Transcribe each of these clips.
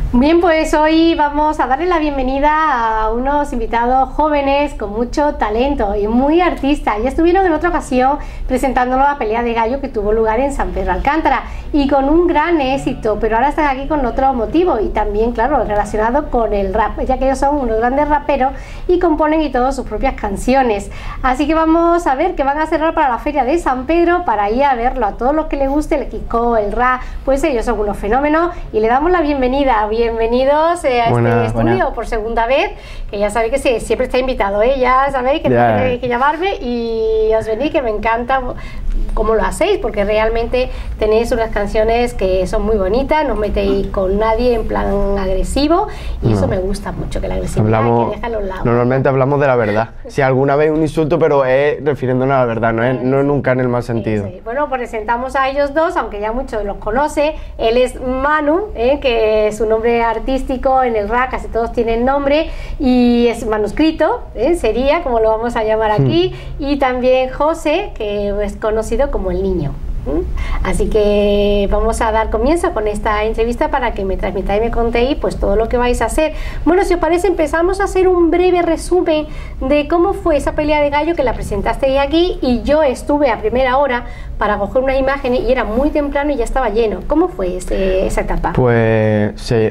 Bien, pues hoy vamos a darle la bienvenida a unos invitados jóvenes con mucho talento y muy artistas. Ya estuvieron en otra ocasión presentándonos la pelea de gallo que tuvo lugar en San Pedro Alcántara y con un gran éxito, pero ahora están aquí con otro motivo y también, claro, relacionado con el rap, ya que ellos son unos grandes raperos y componen y todas sus propias canciones. Así que vamos a ver qué van a hacer ahora para la feria de San Pedro, para ir a verlo. A todos los que les guste el hip-hop, el rap, pues ellos son unos fenómenos y le damos la bienvenida. Bienvenidos a este estudio por segunda vez, que ya sabéis que siempre está invitado, ya sabéis que tenéis que llamarme y os venís, que me encanta cómo lo hacéis, porque realmente tenéis unas canciones que son muy bonitas, no os metéis con nadie en plan agresivo y eso me gusta mucho, que la agresividad hay que dejarlo a los lados. Normalmente hablamos de la verdad, si alguna vez un insulto, pero es refiriéndonos a la verdad, no nunca en el mal sentido. Sí. Bueno, pues presentamos a ellos dos, aunque ya muchos los conoce. Él es Manu, que es un nombre artístico en el rap, casi todos tienen nombre, y es manuscrito, sería como lo vamos a llamar aquí, y también José, que es conocido como el Niño. Así que vamos a dar comienzo con esta entrevista para que me transmitáis y me contéis pues todo lo que vais a hacer. Bueno, si os parece, empezamos a hacer un breve resumen de cómo fue esa pelea de gallo, que la presentasteis aquí y yo estuve a primera hora para coger unas imágenes y era muy temprano y ya estaba lleno. ¿Cómo fue esa etapa? Pues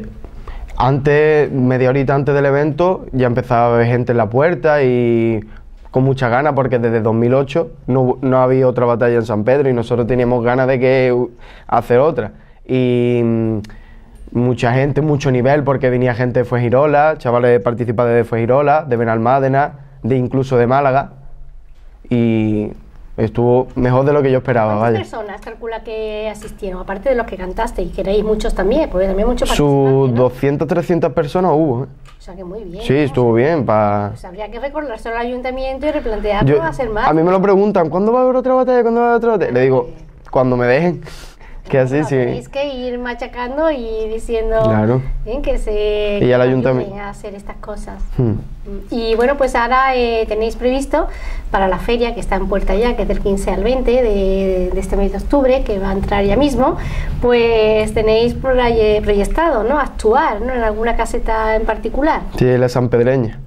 media horita antes del evento ya empezaba a haber gente en la puerta y con mucha ganas, porque desde 2008 no había otra batalla en San Pedro y nosotros teníamos ganas de hacer otra. Y mucha gente, mucho nivel, porque venía gente de Fuengirola, chavales participantes de Fuengirola, de Benalmádena, incluso de Málaga, y estuvo mejor de lo que yo esperaba. ¿Cuántas personas calcula que asistieron, aparte de los que cantaste, y que erais muchos también, porque también muchos participantes, ¿no? 200, 300 personas hubo, O sea que muy bien. Sí, estuvo bien. Pues habría que recordárselo al ayuntamiento y replantearlo a hacer más. A mí me lo preguntan, ¿cuándo va a haber otra batalla? ¿Cuándo va a haber otra batalla? Le digo, cuando me dejen. Que así sí. Tenéis que ir machacando y diciendo que se y al ayuntamiento a hacer estas cosas. Y bueno, pues ahora tenéis previsto para la feria que está en puerta ya, que es del 15 al 20 de este mes de octubre, que va a entrar ya mismo, pues tenéis proyectado, ¿no?, actuar, ¿no?, en alguna caseta en particular. Sí, la sanpedreña.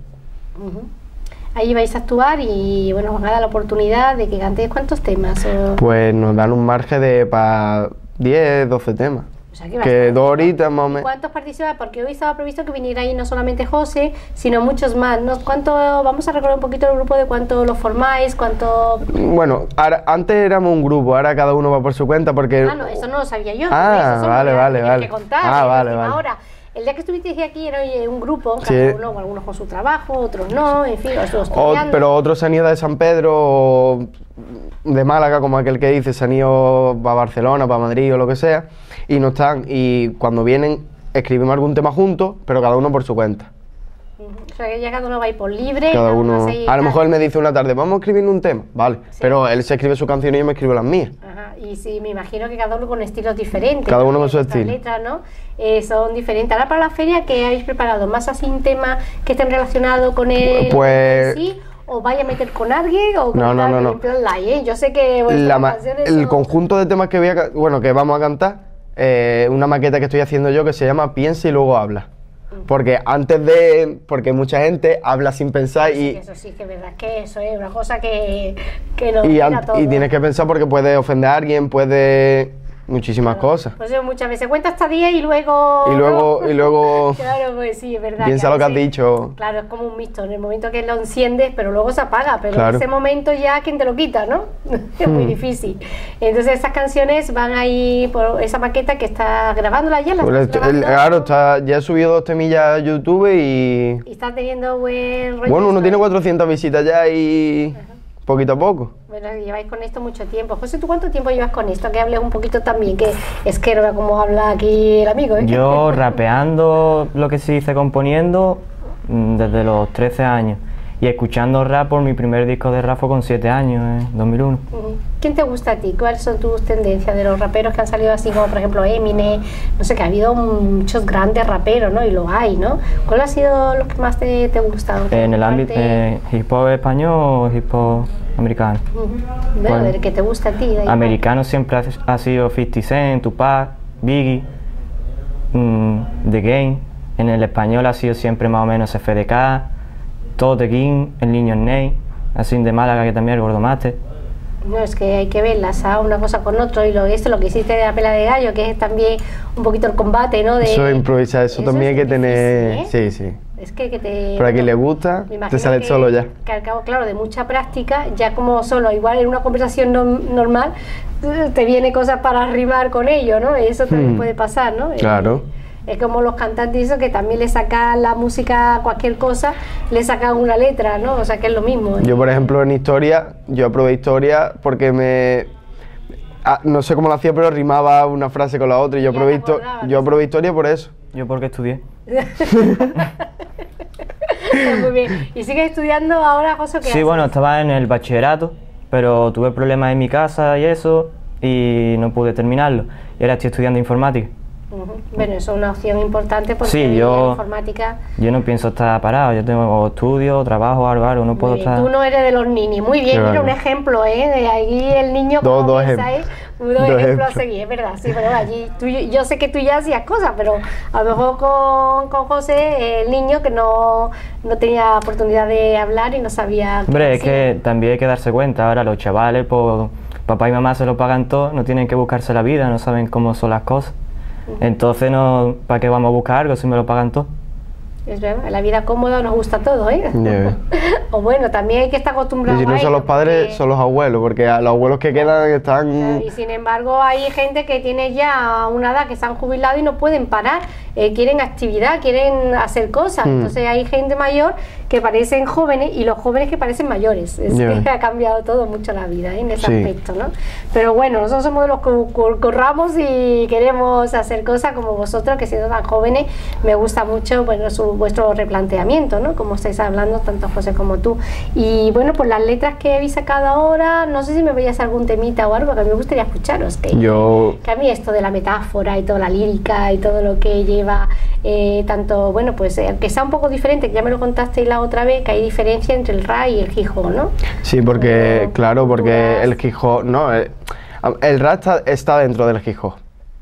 Ahí vais a actuar y bueno, os van a dar la oportunidad de que cantéis. ¿Cuántos temas? Pues nos dan un margen de para 10, 12 temas. O sea, que 2 horitas más o menos. ¿Cuántos participan? Porque hoy estaba previsto que viniera ahí no solamente José, sino muchos más, ¿no? Vamos a recordar un poquito el grupo, de cuánto lo formáis, cuánto... Bueno, antes éramos un grupo, ahora cada uno va por su cuenta, porque... no, eso no lo sabía yo. Vale. Que contar, vale. Ahora, el día que estuvisteis aquí era un grupo, cada uno, algunos con su trabajo, otros no, en fin, pero otros se han ido de San Pedro, de Málaga, como aquel que dice, se han ido para Barcelona, para Madrid o lo que sea, y no están, y cuando vienen escribimos algún tema juntos, pero cada uno por su cuenta. O sea, que ya cada uno va a ir por libre. Cada uno, a lo mejor él me dice una tarde, vamos a escribir un tema, vale, pero él se escribe su canción y yo me escribo las mías. Y sí, me imagino que cada uno con estilos diferentes. Cada uno con su estilo. Las letras, ¿no? Son diferentes. Ahora para la feria, ¿qué habéis preparado? ¿Más así un tema que estén relacionado con él? Pues... ¿Sí? ¿O vaya a meter con alguien? ¿O no. En plan live, Yo sé que el conjunto de temas que que vamos a cantar, una maqueta que estoy haciendo yo que se llama Piensa y luego habla. Porque porque mucha gente habla sin pensar y... Eso sí, que es verdad que eso es una cosa que no y tienes que pensar porque puede ofender a alguien, puede... muchísimas cosas. Pues yo muchas veces cuenta hasta 10 y luego... Y luego... Claro, pues sí, es verdad. Piensa lo que has dicho. Claro, es como un mixto, en el momento que lo enciendes, pero luego se apaga, pero en ese momento ya quien te lo quita, ¿no? Es muy difícil. Entonces esas canciones van ahí por esa maqueta que está grabándola ya. Claro, ya he subido 2 temillas a YouTube y... Y está teniendo buen rollo. Bueno, uno tiene 400 visitas ya y... poquito a poco. Bueno, lleváis con esto mucho tiempo. José, ¿tú cuánto tiempo llevas con esto? Que hables un poquito también, que es que no veo cómo habla aquí el amigo, Yo rapeando, lo que se dice componiendo, desde los 13 años. Y escuchando rap por mi primer disco de rap fue con 7 años, en 2001. ¿Quién te gusta a ti? ¿Cuáles son tus tendencias de los raperos que han salido así como, por ejemplo, Eminem? No sé, que ha habido muchos grandes raperos, ¿no? Y lo hay, ¿no? ¿Cuál ha sido los que más te gustan? En el ámbito hip hop español o hip hop americano. Bueno, ¿el que te gusta a ti? Americano siempre ha sido 50 Cent, Tupac, Biggie. The Game, en el español ha sido siempre más o menos FDK, todo The King, El Niño Snake, así de Málaga que también el Gordomaster. No, es que hay que verlas, ¿sabes? Una cosa con otro, y lo que hiciste de la pelea de gallo, que es también un poquito el combate, ¿no? Eso es improvisar, eso también hay que tener... difícil, ¿eh? Sí, sí. Es que te... Pero a quien le gusta, te sale solo ya. Que al cabo, claro, de mucha práctica, ya como solo, igual en una conversación normal, te viene cosas para rimar con ello, ¿no? Eso también puede pasar, ¿no? Claro. Es como los cantantes eso, que también le sacan la música, cualquier cosa, le sacan una letra, ¿no? O sea, que es lo mismo, ¿eh? Yo, por ejemplo, en historia, yo aprobé historia porque no sé cómo lo hacía, pero rimaba una frase con la otra y yo aprobé historia por eso. Yo porque estudié. Muy bien. ¿Y sigues estudiando ahora, José? Sí, bueno, estaba en el bachillerato, pero tuve problemas en mi casa y eso, y no pude terminarlo. Y ahora estoy estudiando informática. Bueno, eso es una opción importante porque sí, la informática... Yo no pienso estar parado, yo tengo estudio, trabajo, algo, no puedo estar... Tú no eres de los ninis, muy bien, mira, un ejemplo, ¿eh? De ahí el niño... Dos ejemplos. Dos ejemplos a seguir, es verdad, sí, pero allí yo sé que tú ya hacías cosas, pero a lo mejor con José, el niño que no tenía oportunidad de hablar y no sabía... Hombre, es que también hay que darse cuenta, ahora los chavales, pues papá y mamá se lo pagan todo, no tienen que buscarse la vida, no saben cómo son las cosas. Entonces, ¿para qué vamos a buscar algo si me lo pagan todo? Es verdad, la vida cómoda nos gusta todo, ¿eh? Yeah. O bueno, también hay que estar acostumbrado y si no a son ello, los padres, porque... son los abuelos, porque a los abuelos que quedan están... Y sin embargo hay gente que tiene ya una edad que se han jubilado y no pueden parar, quieren actividad, quieren hacer cosas, entonces hay gente mayor que parecen jóvenes y los jóvenes que parecen mayores. Es que ha cambiado todo mucho la vida, ¿eh? En ese aspecto, ¿no? Pero bueno, nosotros somos de los que corramos y queremos hacer cosas como vosotros, que siendo tan jóvenes, me gusta mucho, bueno, vuestro replanteamiento, ¿no? Como estáis hablando, tanto José como tú. Y bueno, pues las letras que habéis sacado ahora, no sé si me veías algún temita o algo, que a mí me gustaría escucharos, que a mí esto de la metáfora y toda la lírica y todo lo que lleva, tanto, bueno, pues que sea un poco diferente, que ya me lo contasteis la otra vez, que hay diferencia entre el rap y el hip hop, ¿no? Sí, porque, claro, porque el hip hop, no, el rap está dentro del hip hop.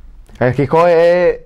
El hip hop es...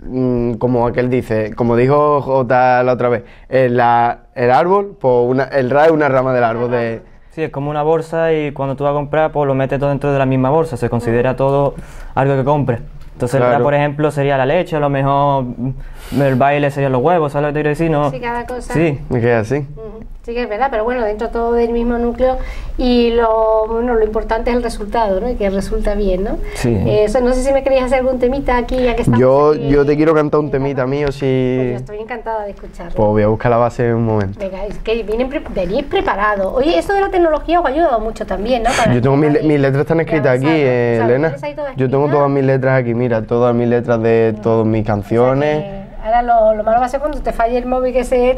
como aquel dice, como dijo Jota la otra vez, el árbol, pues el rap es una rama del árbol de... Sí, es como una bolsa y cuando tú vas a comprar, pues lo metes todo dentro de la misma bolsa, se considera todo algo que compres. Entonces el rap, por ejemplo, sería la leche, a lo mejor el baile serían los huevos, ¿sabes lo que te quiero decir? No. Sí, cada cosa. Sí. Me queda así. Sí que es verdad, pero bueno, dentro todo del mismo núcleo y lo importante es el resultado, ¿no? Y que resulta bien, ¿no? Sí. Eso, no sé si me querías hacer algún temita aquí, ya que estamos aquí, yo te quiero cantar un temita mío, si... Pues yo estoy encantada de escucharlo. Pues voy a buscar la base en un momento. Venga, es que venís preparados. Oye, esto de la tecnología os ha ayudado mucho también, ¿no? Yo tengo mis letras están escritas aquí, Elena. Yo tengo todas mis letras aquí, mira, todas mis letras de todas mis canciones. O sea que ahora lo malo va a ser cuando te falle el móvil que se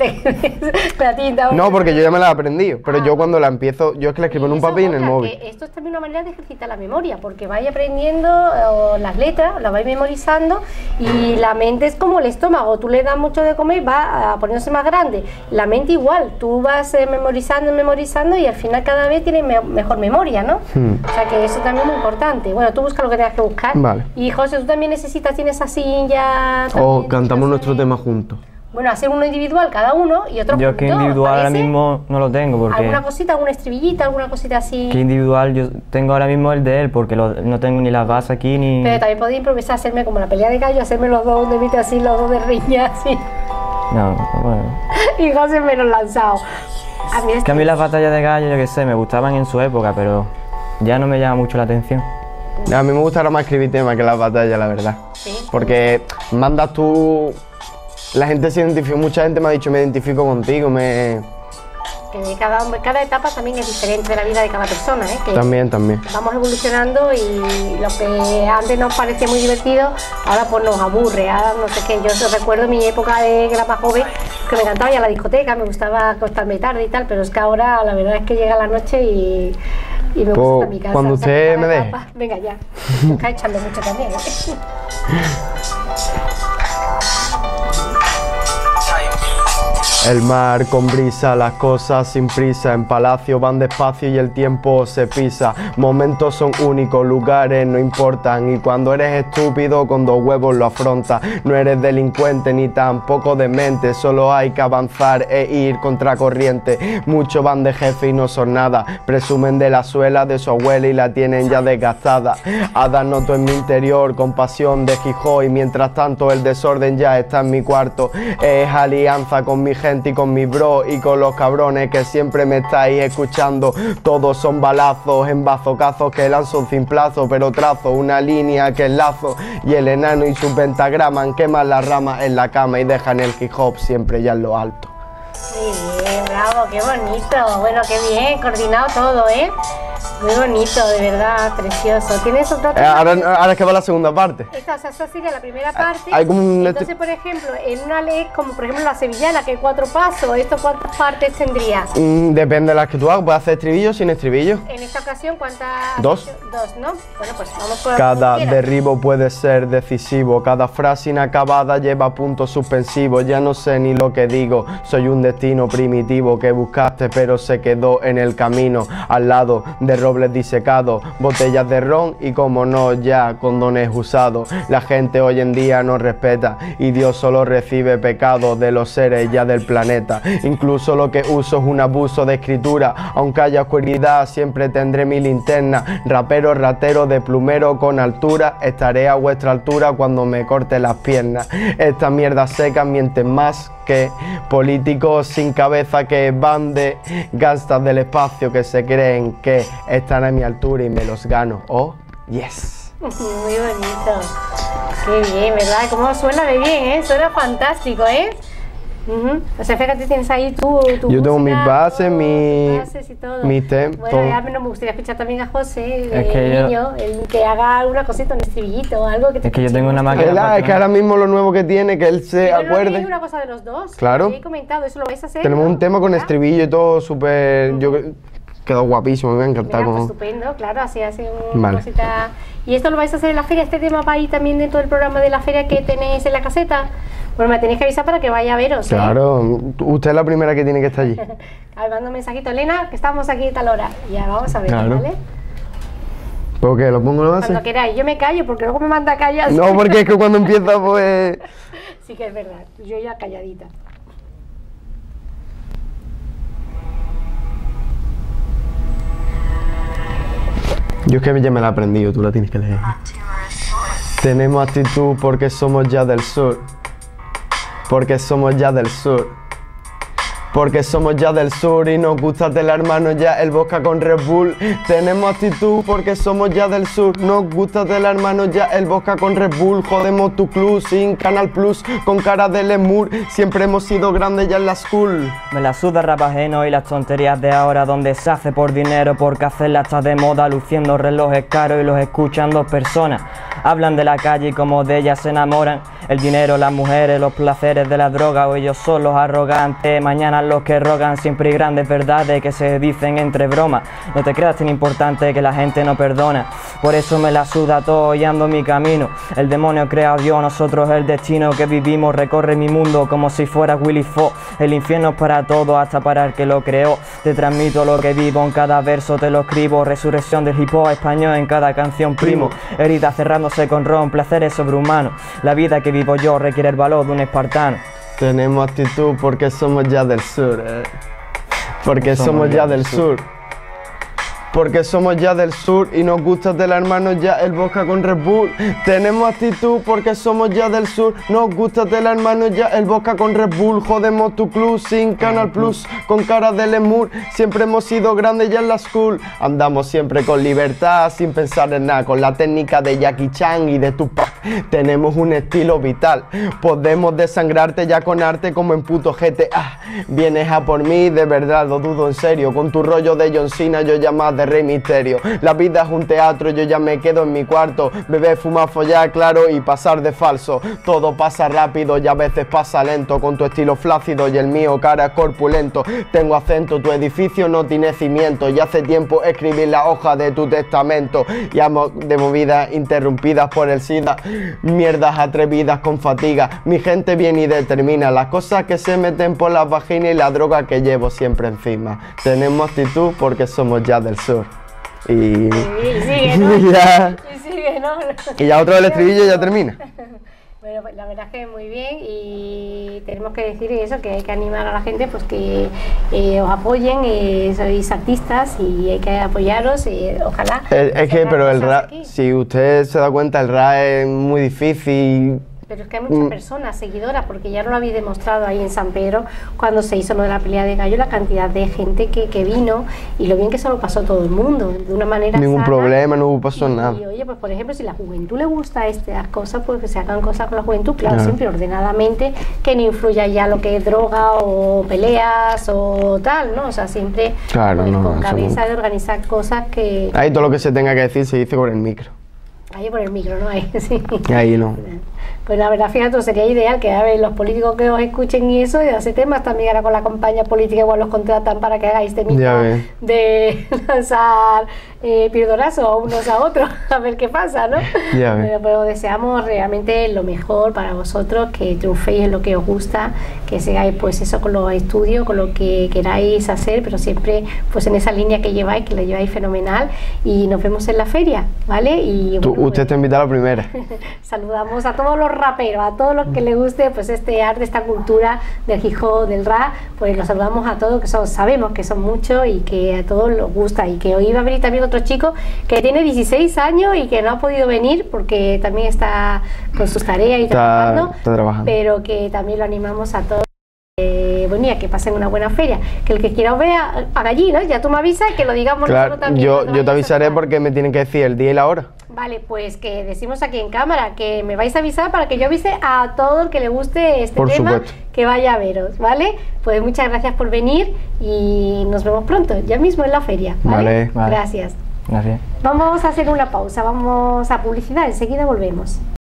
la tinta. No, porque yo ya me la he aprendido, pero yo cuando la empiezo, yo es que la escribo en un papel y en el móvil. Esto es también una manera de ejercitar la memoria, porque vais aprendiendo las letras, las vais memorizando y la mente es como el estómago, tú le das mucho de comer y va a poniéndose más grande. La mente igual, tú vas memorizando y al final cada vez tienes mejor memoria, ¿no? O sea que eso también es muy importante. Bueno, tú busca lo que tengas que buscar. Vale. Y José, tú también tienes así ya... O cantamos nuestro tema juntos. Bueno, hacer uno individual cada uno y otro Yo que individual ahora mismo no lo tengo porque... ¿Alguna cosita, alguna estribillita, alguna cosita así? Que individual yo tengo ahora mismo el de él porque no tengo ni las bases aquí ni... Pero también podéis improvisar, hacerme como la pelea de gallo, hacerme los dos de mito así, los dos de riña así. No, bueno... Y José menos lanzado. Que a mí las batallas de gallo, yo qué sé, me gustaban en su época, pero ya no me llama mucho la atención. A mí me gusta más escribir temas que las batallas, la verdad. ¿Sí? Porque mandas tú... La gente se identifica, mucha gente me ha dicho, me identifico contigo, Que cada etapa también es diferente de la vida de cada persona, ¿eh? Que También. vamos evolucionando y lo que antes nos parecía muy divertido, ahora pues nos aburre, ahora no sé qué. Yo recuerdo mi época de que era más joven, que me encantaba ir a la discoteca, me gustaba acostarme tarde y tal, pero es que ahora la verdad es que llega la noche y me gusta estar en mi casa. Cuando usted me deje. Venga ya, me está echando mucho también, ¿eh? El mar con brisa, las cosas sin prisa, en palacio van despacio y el tiempo se pisa. Momentos son únicos, lugares no importan, y cuando eres estúpido con dos huevos lo afrontas. No eres delincuente ni tampoco demente, solo hay que avanzar e ir contracorriente. Muchos van de jefe y no son nada, presumen de la suela de su abuela y la tienen ya desgastada. Hadas noto en mi interior compasión de Gijón, y mientras tanto el desorden ya está en mi cuarto. Es alianza con mi gente y con mis bros y con los cabrones que siempre me estáis escuchando. Todos son balazos en bazocazos que lanzo sin plazo, pero trazo una línea que enlazo, y el enano y su pentagrama queman las ramas en la cama y dejan el hip hop siempre ya en lo alto. Muy bien, bravo, qué bonito. Bueno, qué bien, coordinado todo, ¿eh? Muy bonito, de verdad, precioso. ¿Tienes otro tema? Ahora es que va la segunda parte. Esta sería la primera parte. Hay como un... Entonces, por ejemplo, en una ley como por ejemplo la sevillana, que hay 4 pasos, ¿esto cuántas partes tendría? Depende de las que tú hagas. ¿Puedes hacer estribillo sin estribillo? En esta ocasión, ¿cuántas? 2. 2, ¿no? Bueno, pues vamos por Cada derribo puede ser decisivo, cada frase inacabada lleva puntos suspensivos. Ya no sé ni lo que digo, soy un destino primitivo que buscaste pero se quedó en el camino, al lado de robles disecados, botellas de ron y como no ya condones usados. La gente hoy en día no respeta y Dios solo recibe pecados de los seres ya del planeta. Incluso lo que uso es un abuso de escritura, aunque haya oscuridad siempre tendré mi linterna. Rapero, ratero, de plumero con altura, estaré a vuestra altura cuando me corte las piernas. Esta mierda seca mienten más que políticos sin cabeza que van de gastas del espacio que se creen que están a mi altura y me los gano. Oh, yes. Muy bonito. Qué bien, ¿verdad? ¿Cómo suena de bien, eh? Suena fantástico, ¿eh? O sea, fíjate, tienes ahí tu yo tengo mis bases, mis temas. Bueno, ya me gustaría escuchar también a José, el niño, que haga alguna cosita, un estribillito o algo que te... Es que yo tengo una máquina. Es que ahora mismo lo nuevo que tiene, que él se acuerde. ¿Es una cosa de los dos? Claro. He comentado, ¿eso lo vais a hacer? Tenemos un tema con estribillo y todo súper... Quedó guapísimo, me va a encantar. Mira, pues estupendo, claro, así hace una cosita. ¿Y esto lo vais a hacer en la feria? ¿Este tema va ahí también dentro del programa de la feria que tenéis en la caseta? Bueno, me tenéis que avisar para que vaya a veros. Claro, usted es la primera que tiene que estar allí. A ver, mando un mensajito, Elena, que estamos aquí a tal hora. Ya vamos a ver, ¿vale? ¿Por qué? ¿Lo pongo en la base? Cuando queráis, yo me callo porque luego me manda a callar. No, porque es que cuando empieza pues... Sí que es verdad, yo ya calladita. Yo es que ya me la he aprendido, tú la tienes que leer. Tenemos actitud porque somos ya del sur. Porque somos ya del sur. Porque somos ya del sur y nos gusta del hermano ya el vodka con Red Bull. Tenemos actitud porque somos ya del sur. Nos gusta del hermano ya el vodka con Red Bull. Jodemos tu club sin Canal Plus, con cara de lemur. Siempre hemos sido grandes ya en la school. Me la suda rap ajeno y las tonterías de ahora, donde se hace por dinero, porque hacerla está de moda, luciendo relojes caros y los escuchan 2 personas. Hablan de la calle y como de ellas se enamoran. El dinero, las mujeres, los placeres de la droga, o ellos son los arrogantes. Mañana los que rogan siempre hay grandes verdades que se dicen entre bromas. No te creas tan importante que la gente no perdona. Por eso me la suda todo y ando mi camino. El demonio crea a Dios, nosotros el destino que vivimos. Recorre mi mundo como si fuera Willy Fox. El infierno es para todo, hasta para el que lo creó. Te transmito lo que vivo, en cada verso te lo escribo. Resurrección del hip hop español en cada canción, primo. Heridas cerrándose con ron, placeres sobrehumanos. La vida que vivo yo requiere el valor de un espartano. Tenemos actitud porque somos ya del sur, Porque somos ya del sur. Porque somos ya del sur y nos gusta del hermano ya el vodka con Red Bull. Tenemos actitud porque somos ya del sur. Nos gusta del hermano ya el vodka con Red Bull. Jodemos tu club sin Canal Plus, con cara de lemur. Siempre hemos sido grandes ya en la school. Andamos siempre con libertad, sin pensar en nada, con la técnica de Jackie Chan y de Tupac. Tenemos un estilo vital. Podemos desangrarte ya con arte como en puto GTA. Vienes a por mí, de verdad lo dudo en serio. Con tu rollo de John Cena yo ya más de Rey Misterio. La vida es un teatro, yo ya me quedo en mi cuarto. Beber, fumar, follar, claro, y pasar de falso. Todo pasa rápido y a veces pasa lento. Con tu estilo flácido y el mío cara corpulento. Tengo acento, tu edificio no tiene cimiento. Y hace tiempo escribí la hoja de tu testamento. Y amo de movidas interrumpidas por el SIDA. Mierdas atrevidas con fatiga. Mi gente viene y determina las cosas que se meten por las vaginas y la droga que llevo siempre encima. Tenemos actitud porque somos ya del sur. Y sigue, ¿no? ya. Y sigue, ¿no? Y ya otro del estribillo y ya termina. Bueno, pues la verdad es que muy bien, y tenemos que decir eso, que hay que animar a la gente pues que os apoyen, sois artistas y hay que apoyaros, ojalá. Es que, pero el rap, si usted se da cuenta, el rap es muy difícil. Pero es que hay muchas personas seguidoras, porque ya no lo habéis demostrado ahí en San Pedro, cuando se hizo lo de la pelea de gallo, la cantidad de gente que vino, y lo bien que se lo pasó todo el mundo, de una manera ningún sana. Problema, no pasó nada. Y oye, pues por ejemplo, si la juventud le gusta estas cosas, pues que se hagan cosas con la juventud, claro, siempre ordenadamente, que no influya ya lo que es droga o peleas o tal, ¿no? O sea, siempre pues, con cabeza de organizar cosas que... Ahí todo lo que se tenga que decir se dice por el micro. Ahí por el micro, ¿no? Ahí, sí. Ahí no. Pues la verdad, fíjate, sería ideal que a ver, los políticos que os escuchen y eso, y hace temas también ahora con la campaña política, igual los contratan para que hagáis temitas de lanzar pirdonazos a unos a otros, a ver qué pasa, ¿no? Pero deseamos realmente lo mejor para vosotros, que triunféis en lo que os gusta, que sigáis pues eso con los estudios, con lo que queráis hacer, pero siempre pues en esa línea que lleváis, que la lleváis fenomenal, y nos vemos en la feria, ¿vale? Y bueno, usted está invitada a la primera. Saludamos a todos los raperos, a todos los que les guste pues este arte, esta cultura del hip hop, del rap, pues los saludamos a todos, que sabemos que son muchos y que a todos les gusta, y que hoy va a venir también otro chico que tiene 16 años y que no ha podido venir porque también está con sus tareas y está trabajando, pero que también lo animamos a todos. Bueno, y a que pasen una buena feria, que el que quiera os vea haga allí, ¿no? Ya tú me avisas, que lo digamos nosotros también. Yo te avisaré porque me tienen que decir el día y la hora. Vale, pues que decimos aquí en cámara, que me vais a avisar para que yo avise a todo el que le guste este tema, que vaya a veros, ¿vale? Pues muchas gracias por venir y nos vemos pronto, ya mismo en la feria, ¿vale? Gracias. Gracias. Vamos a hacer una pausa, vamos a publicidad, enseguida volvemos.